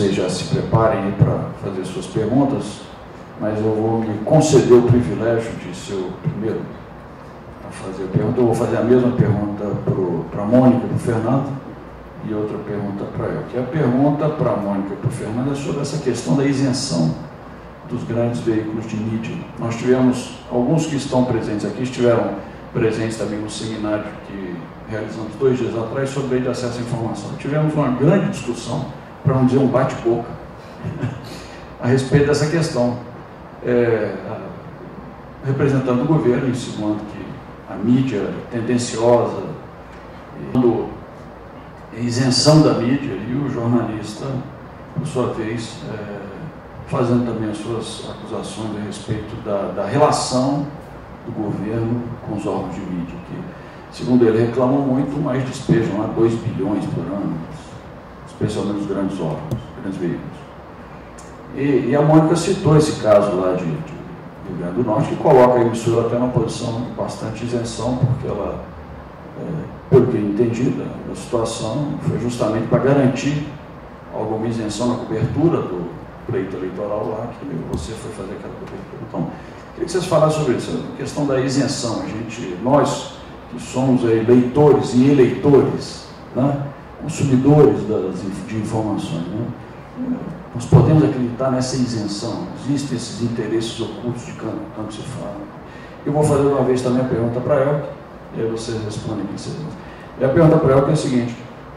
vocês já se preparem para fazer suas perguntas, mas eu vou me conceder o privilégio de ser o primeiro a fazer a pergunta. Eu vou fazer a mesma pergunta para a Mônica e para o Fernando, e outra pergunta para eu. Que a pergunta para a Mônica e para o Fernando é sobre essa questão da isenção dos grandes veículos de mídia. Nós tivemos, alguns que estão presentes aqui, estiveram presentes também no seminário que realizamos 2 dias atrás sobre lei de acesso à informação. Tivemos uma grande discussão, para não dizer um bate-boca, a respeito dessa questão. Representando o governo, insinuando que a mídia é tendenciosa, isenção da mídia, e o jornalista, por sua vez, fazendo também as suas acusações a respeito da relação do governo com os órgãos de mídia, que, segundo ele, reclamam muito, mas despejam lá 2 bilhões por ano, especialmente os grandes órgãos, grandes veículos. E a Mônica citou esse caso lá de Rio Grande do Norte, que coloca a emissora até numa posição de bastante isenção, porque ela, pelo que eu entendi da situação, foi justamente para garantir alguma isenção na cobertura do pleito eleitoral lá, que você foi fazer aquela cobertura. Então, queria que vocês falassem sobre isso, a questão da isenção. Nós que somos aí leitores e eleitores, né, consumidores de informações, né, nós podemos acreditar nessa isenção. Existem esses interesses ocultos de tanto se fala. Eu vou fazer uma vez também a pergunta para ela, e aí vocês respondem aqui. E a pergunta para ela é a seguinte: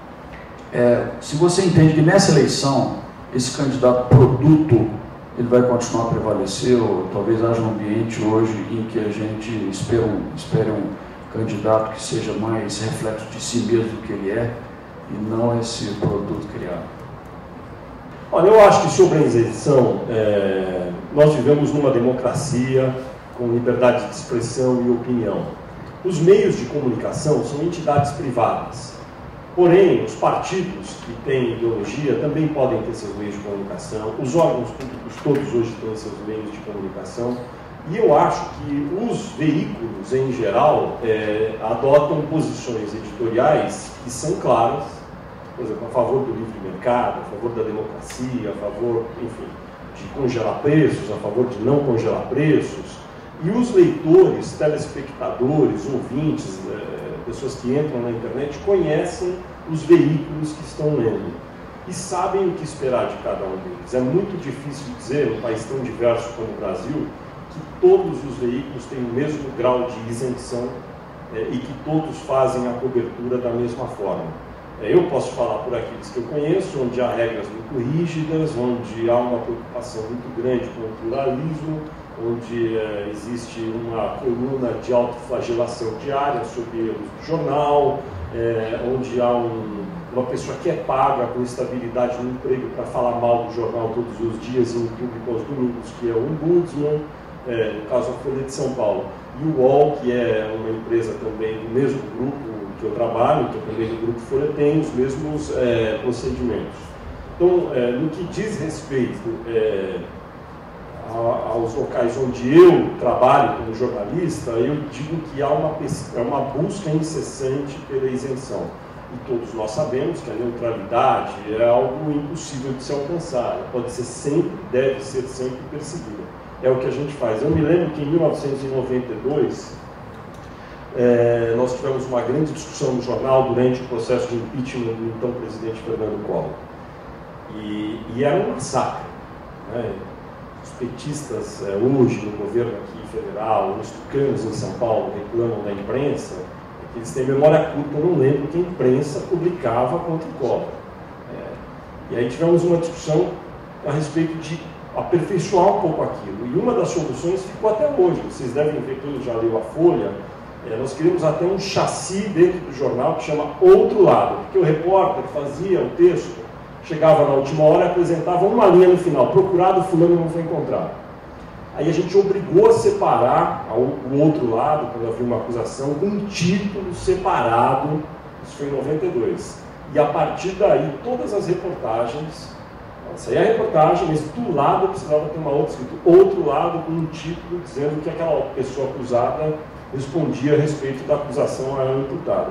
se você entende que nessa eleição esse candidato produto ele vai continuar a prevalecer, ou talvez haja um ambiente hoje em que a gente espere um candidato que seja mais reflexo de si mesmo do que ele é, e não esse produto criado. Olha, eu acho que sobre a isenção, nós vivemos numa democracia com liberdade de expressão e opinião. Os meios de comunicação são entidades privadas. Porém, os partidos que têm ideologia também podem ter seus meios de comunicação, os órgãos públicos todos hoje têm seus meios de comunicação, e eu acho que os veículos, em geral, adotam posições editoriais que são claras, por exemplo, a favor do livre mercado, a favor da democracia, a favor, enfim, de congelar preços, a favor de não congelar preços, e os leitores, telespectadores, ouvintes, pessoas que entram na internet, conhecem os veículos que estão lendo e sabem o que esperar de cada um deles. É muito difícil dizer, num país tão diverso como o Brasil, que todos os veículos têm o mesmo grau de isenção e que todos fazem a cobertura da mesma forma. Eu posso falar por aqueles que eu conheço, onde há regras muito rígidas, onde há uma preocupação muito grande com o pluralismo, onde existe uma coluna de autoflagelação diária sobre erros do jornal, onde há uma pessoa que é paga com estabilidade no emprego para falar mal do jornal todos os dias em público aos domingos, que é o Ombudsman, no caso a Folha de São Paulo, e o UOL, que é uma empresa também do mesmo grupo que eu trabalho, que é também do Grupo Folha, tem os mesmos procedimentos. Então, no que diz respeito aos locais onde eu trabalho como jornalista, eu digo que há uma busca incessante pela isenção. E todos nós sabemos que a neutralidade é algo impossível de se alcançar. Ela pode ser sempre, deve ser sempre perseguida. É o que a gente faz. Eu me lembro que em 1992, nós tivemos uma grande discussão no jornal durante o processo de impeachment do então presidente Fernando Collor. E era um massacre, né? Os petistas hoje no governo aqui federal, os tucanos em São Paulo reclamam da imprensa, que eles têm memória curta, eu não lembro que a imprensa publicava contra o Collor. E aí tivemos uma discussão a respeito de aperfeiçoar um pouco aquilo. E uma das soluções ficou até hoje. Vocês devem ver, quem já leu a Folha, nós queríamos até um chassi dentro do jornal que chama Outro Lado, porque o repórter fazia o texto, chegava na última hora e apresentava uma linha no final: procurado, fulano não foi encontrado. Aí a gente obrigou a separar o outro lado, quando havia uma acusação, com um título separado. Isso foi em 92. E a partir daí, todas as reportagens, saía a reportagem, mas do lado precisava ter uma outra escrito Outro Lado, com um título dizendo que aquela pessoa acusada respondia a respeito da acusação a ela imputada.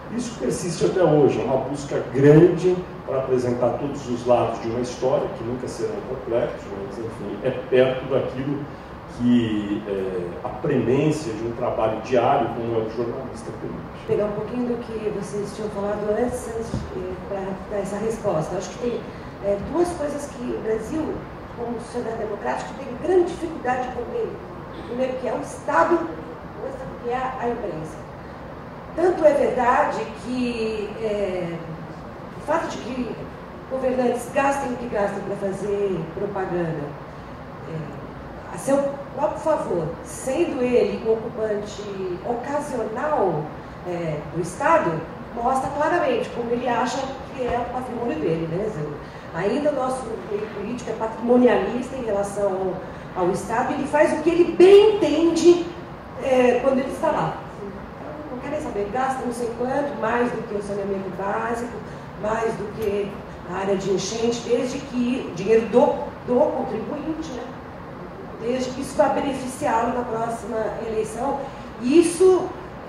Isso persiste até hoje, é uma busca grande para apresentar todos os lados de uma história, que nunca serão complexos, mas, enfim, é perto daquilo que a premência de um trabalho diário como é o jornalista permite. Pegar um pouquinho do que vocês tinham falado antes para dar essa resposta. Acho que tem duas coisas que o Brasil, como sociedade democrática, tem grande dificuldade de compreender. Primeiro, que é o Estado, outra que é a imprensa. Tanto é verdade que o fato de que governantes gastem o que gastem para fazer propaganda a seu próprio favor, sendo ele um ocupante ocasional do Estado, mostra claramente como ele acha que é o patrimônio dele, né? Ainda o nosso meio político é patrimonialista em relação ao Estado, e ele faz o que ele bem entende quando ele está lá. Não quer nem saber, ele gasta não sei quanto, mais do que o saneamento básico, mais do que a área de enchente, desde que dinheiro do contribuinte, né? Desde que isso vai beneficiá-lo na próxima eleição. Isso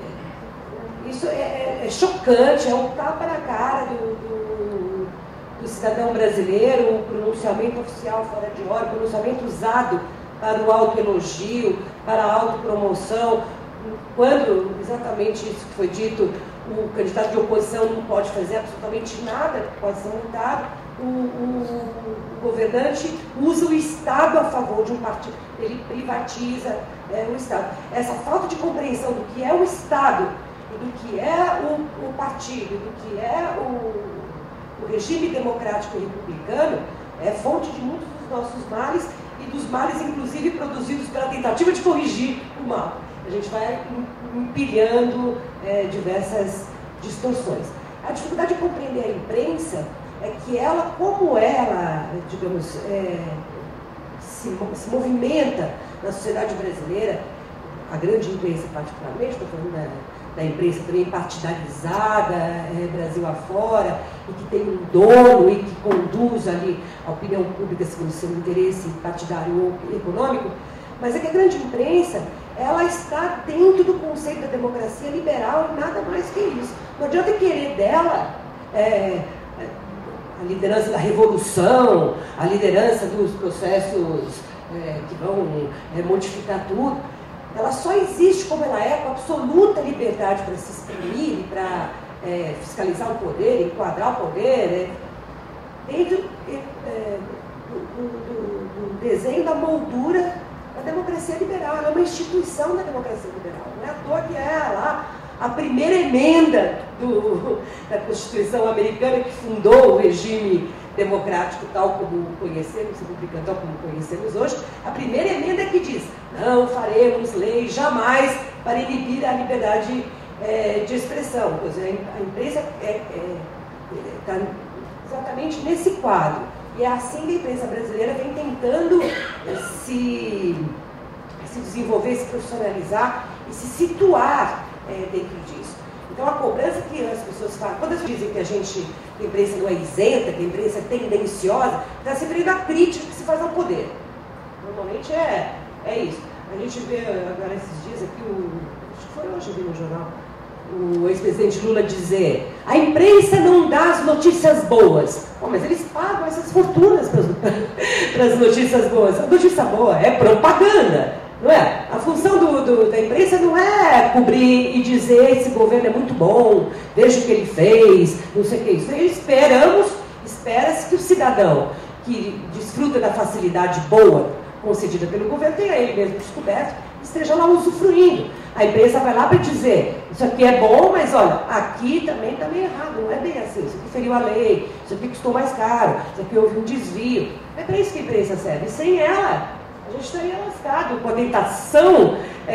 é chocante, é um tapa na cara do cidadão brasileiro, um pronunciamento oficial fora de hora, um pronunciamento usado para o autoelogio, para a autopromoção. Quando exatamente isso que foi dito, o candidato de oposição não pode fazer absolutamente nada, pode ser multado, o governante usa o Estado a favor de um partido, ele privatiza o Estado. Essa falta de compreensão do que é o Estado, e do que é o partido, do que é o regime democrático e republicano, é fonte de muitos dos nossos males, e dos males, inclusive, produzidos pela tentativa de corrigir o mal. A gente vai empilhando diversas distorções. A dificuldade de compreender a imprensa é que ela, como ela, digamos, se movimenta na sociedade brasileira, a grande imprensa particularmente, estou falando da imprensa também partidarizada, Brasil afora, e que tem um dono e que conduz ali a opinião pública segundo seu interesse partidário ou econômico, mas é que a grande imprensa, ela está dentro do conceito da democracia liberal e nada mais que isso. Não adianta querer dela a liderança da revolução, a liderança dos processos que vão modificar tudo. Ela só existe como ela é, com absoluta liberdade para se exprimir, para fiscalizar o poder, enquadrar o poder, dentro do desenho da moldura da democracia liberal. Ela é uma instituição da democracia liberal. Não é à toa que é lá a primeira emenda da Constituição americana que fundou o regime democrático tal como conhecemos, republicano tal como conhecemos hoje. A primeira emenda que diz: não faremos lei jamais para inibir a liberdade de expressão. Pois a imprensa está exatamente nesse quadro. E é assim que a imprensa brasileira vem tentando se desenvolver, se profissionalizar e se situar dentro disso. Então, a cobrança que as pessoas fazem, quando elas dizem que a imprensa não é isenta, que a imprensa é tendenciosa, está se referindo à crítica que se faz ao poder. Normalmente é isso. A gente vê agora esses dias aqui, acho que foi hoje, eu vi no jornal, o ex-presidente Lula dizer: a imprensa não dá as notícias boas. Bom, mas eles pagam essas fortunas para as notícias boas. A notícia boa é propaganda, não é? A função da imprensa não é cobrir e dizer: esse governo é muito bom, veja o que ele fez, não sei o que. Isso espera-se que o cidadão que desfruta da facilidade boa concedida pelo governo, tenha ele mesmo descoberto, esteja lá usufruindo. A imprensa vai lá para dizer: isso aqui é bom, mas olha, aqui também está meio errado, não é bem assim, isso aqui feriu a lei, isso aqui custou mais caro, isso aqui houve um desvio. É para isso que a imprensa serve. E sem ela, a gente estaria lascado com a tentação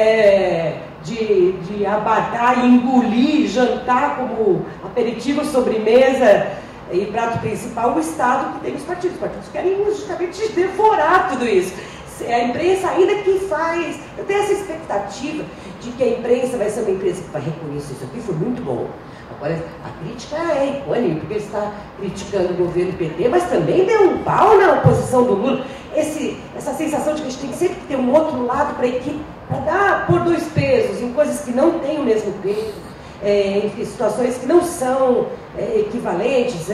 de abarcar, engolir, jantar como aperitivo, sobremesa e prato principal o Estado que tem os partidos. Os partidos querem justamente devorar tudo isso. A imprensa ainda que faz... Eu tenho essa expectativa de que a imprensa vai ser uma imprensa que vai reconhecer: isso aqui foi muito bom. Agora, a crítica é equânime, porque ele está criticando o governo PT, mas também deu um pau na oposição do Lula. Essa sensação de que a gente tem sempre que ter um outro lado para pôr dois pesos em coisas que não têm o mesmo peso. entre situações que não são equivalentes,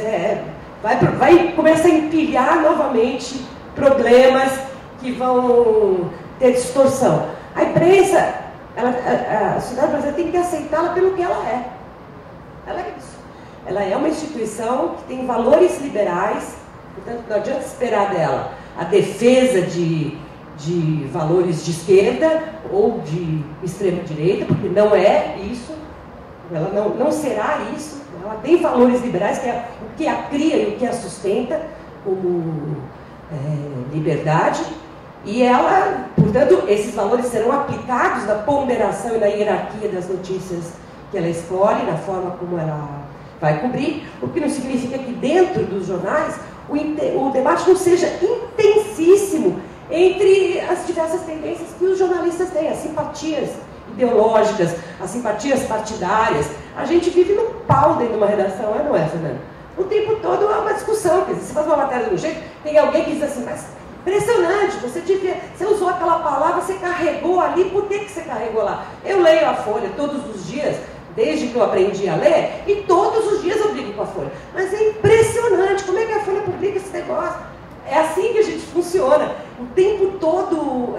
vai começar a empilhar novamente problemas que vão ter distorção. A imprensa, a sociedade brasileira tem que aceitá-la pelo que ela é. Ela é isso. Ela é uma instituição que tem valores liberais, portanto não adianta esperar dela a defesa de valores de esquerda ou de extrema-direita, porque não é isso, ela não será isso. Ela tem valores liberais, que é o que a cria e o que a sustenta, como liberdade, e ela, portanto, esses valores serão aplicados na ponderação e na hierarquia das notícias que ela escolhe, na forma como ela vai cobrir, o que não significa que dentro dos jornais o debate não seja intensíssimo entre as diversas tendências que os jornalistas têm, as simpatias ideológicas, as simpatias partidárias. A gente vive num pau dentro de uma redação, não é, Fernando? O tempo todo há uma discussão, quer dizer, você faz uma matéria de um jeito, tem alguém que diz assim, mas impressionante, você usou aquela palavra, você carregou ali, por que você carregou lá? Eu leio a Folha todos os dias, desde que eu aprendi a ler, e todos os dias eu brigo com a Folha. Mas é impressionante, como é que a Folha publica esse negócio? É assim que a gente funciona, o tempo todo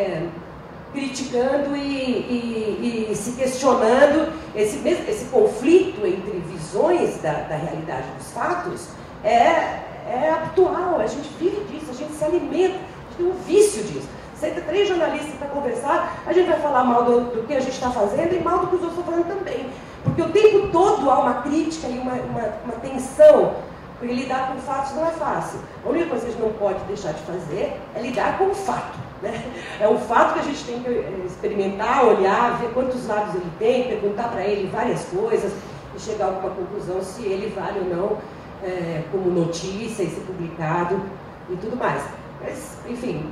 criticando e se questionando. Esse conflito entre visões da realidade dos fatos é habitual, a gente vive disso, a gente se alimenta, a gente tem um vício disso. Senta 3 jornalistas para conversar, a gente vai falar mal do que a gente está fazendo e mal do que os outros estão fazendo também. Porque o tempo todo há uma crítica e uma tensão, porque lidar com fatos não é fácil. A única coisa que a gente não pode deixar de fazer é lidar com o fato. Né? É um fato que a gente tem que experimentar, olhar, ver quantos lados ele tem, perguntar para ele várias coisas e chegar a alguma conclusão se ele vale ou não como notícia e ser publicado e tudo mais. Mas, enfim,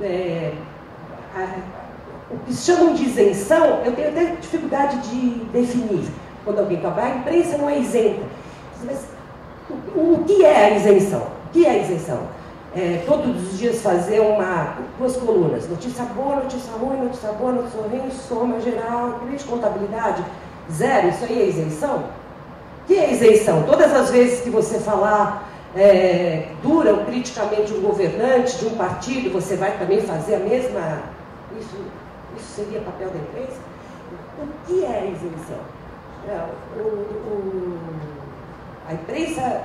o que chamam de isenção, eu tenho até dificuldade de definir. Quando alguém fala, a imprensa não é isenta. Mas o que é a isenção? O que é a isenção? Todos os dias fazer 2 colunas, notícia boa, notícia ruim, notícia boa, notícia ruim, soma geral, contabilidade, 0, isso aí é isenção? O que é isenção? Todas as vezes que você falar dura ou criticamente um governante de um partido, você vai também fazer a mesma... Isso seria papel da imprensa? O que é isenção? A imprensa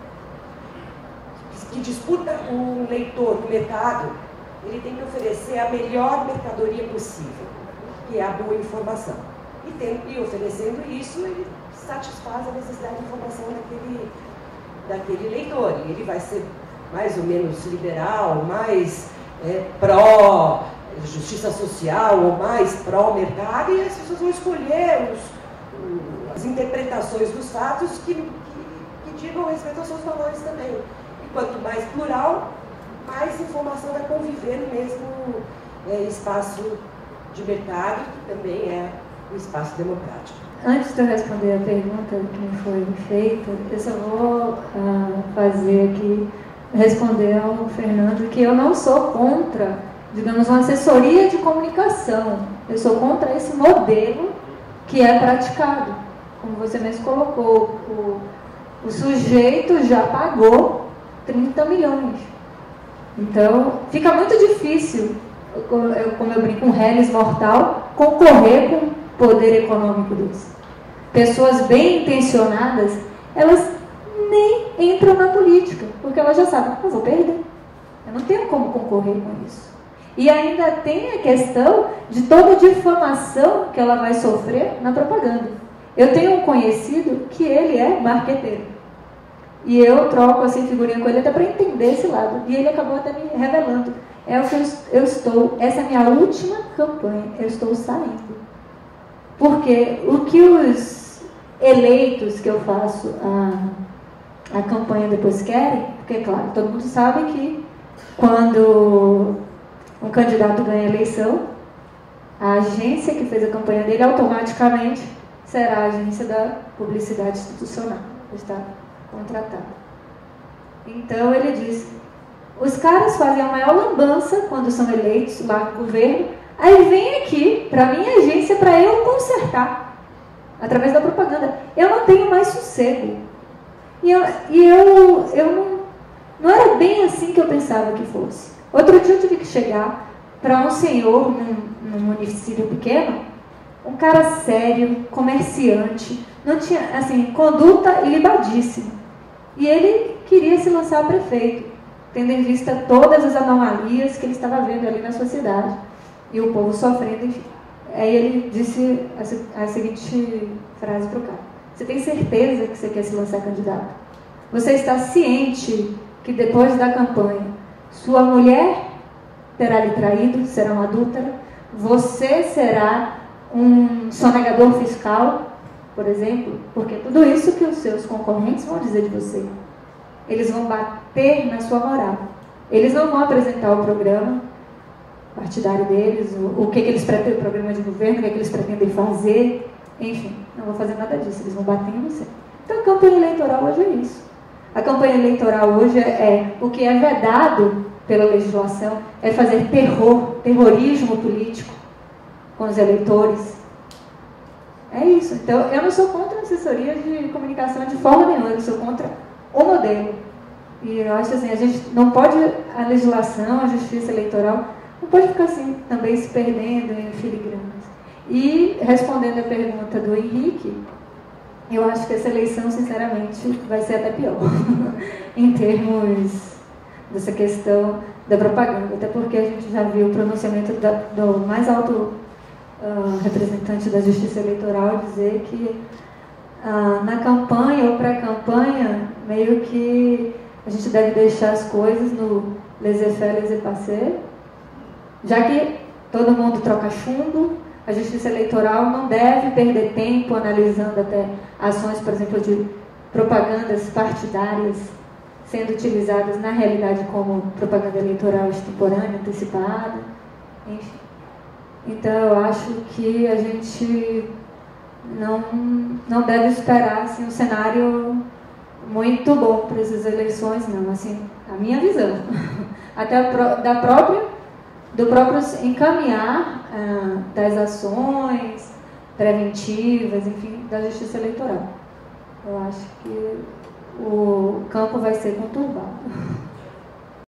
que disputa um leitor no mercado, ele tem que oferecer a melhor mercadoria possível, que é a boa informação. E oferecendo isso, ele satisfaz a necessidade de informação daquele leitor. E ele vai ser mais ou menos liberal, mais pró-justiça social ou mais pró-mercado, e as pessoas vão escolher as interpretações dos fatos que digam respeito aos seus valores também. E quanto mais plural, mais informação vai conviver no mesmo espaço de mercado, que também é o espaço democrático. Antes de eu responder a pergunta que me foi feita, eu só vou responder ao Fernando que eu não sou contra, digamos, uma assessoria de comunicação. Eu sou contra esse modelo que é praticado. Como você mesmo colocou, o sujeito já pagou 30 milhões. Então, fica muito difícil, como eu brinco, um reles mortal, concorrer com o poder econômico desse. Pessoas bem intencionadas, elas nem entram na política, porque elas já sabem, eu vou perder. Eu não tenho como concorrer com isso. E ainda tem a questão de toda a difamação que ela vai sofrer na propaganda. Eu tenho um conhecido que ele é marqueteiro. E eu troco assim figurinha com ele até para entender esse lado. E ele acabou até me revelando. Essa é a minha última campanha, eu estou saindo. Porque o que os eleitos que eu faço a campanha depois querem, porque, claro, todo mundo sabe que quando um candidato ganha a eleição, a agência que fez a campanha dele automaticamente será a agência da publicidade institucional, está contratada. Então ele diz, os caras fazem a maior lambança quando são eleitos lá no governo, aí vem aqui para a minha agência para eu consertar. através da propaganda. Eu não tenho mais sossego. E eu não era bem assim que eu pensava que fosse. Outro dia eu tive que chegar para um senhor num município pequeno, um cara sério, comerciante, não tinha, assim, conduta ilibadíssima. E ele queria se lançar a prefeito, tendo em vista todas as anomalias que ele estava vendo ali na sociedade. E o povo sofrendo, enfim. Aí ele disse a seguinte frase para o cara: você tem certeza que você quer se lançar candidato? Você está ciente que depois da campanha sua mulher terá lhe traído, será uma adúltera, você será um sonegador fiscal, por exemplo? Porque tudo isso que os seus concorrentes vão dizer de você. Eles vão bater na sua moral. Eles não vão apresentar o programa partidário deles, o que eles pretendem, o programa de governo, o que eles pretendem fazer, enfim, não vão fazer nada disso, eles vão bater em você. Então a campanha eleitoral hoje é isso. A campanha eleitoral hoje é o que é vedado pela legislação, é fazer terrorismo político com os eleitores. É isso. Então eu não sou contra a assessoria de comunicação de forma nenhuma, eu sou contra o modelo. E eu acho assim, a gente não pode, a legislação, a justiça eleitoral, não pode ficar assim, também se perdendo em filigranas. E, respondendo a pergunta do Henrique, eu acho que essa eleição, sinceramente, vai ser até pior, em termos dessa questão da propaganda. Até porque a gente já viu o pronunciamento do mais alto representante da Justiça Eleitoral dizer que na campanha ou pré-campanha, meio que a gente deve deixar as coisas no laissez-faire, laissez-passer, já que todo mundo troca chumbo, a Justiça Eleitoral não deve perder tempo analisando até ações, por exemplo, de propagandas partidárias sendo utilizadas na realidade como propaganda eleitoral extemporânea, antecipada, enfim. Então eu acho que a gente não deve esperar assim, um cenário muito bom para essas eleições, não, assim, a minha visão. Até do próprio encaminhar das ações preventivas, enfim, da Justiça Eleitoral. Eu acho que o campo vai ser conturbado.